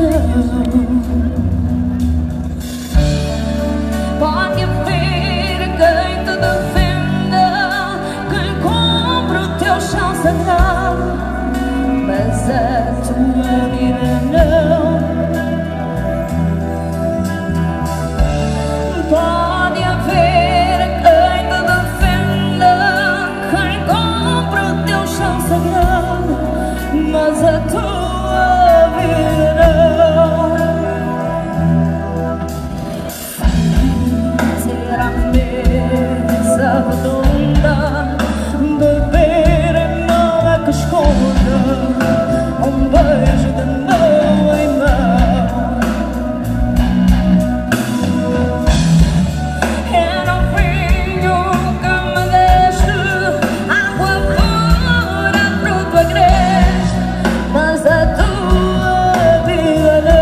Pode haver quem te defenda, quem compre o teu chão sagrado, mas a tua vida não. Pode haver quem te defenda, quem compre o teu chão sagrado, mas a tua vida não. Ter a mesa redonda, beber em mão a que esconda, um beijo de mão em mão. Era o vinho que me deste, água pura, fruto agreste, mas a tua vida não.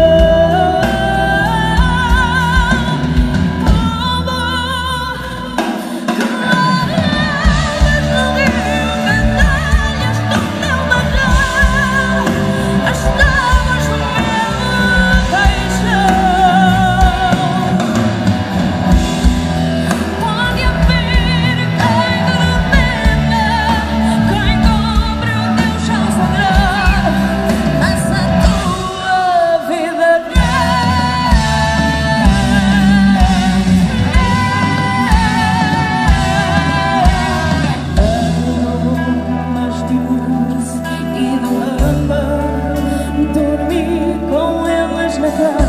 Dormi com elas na cama.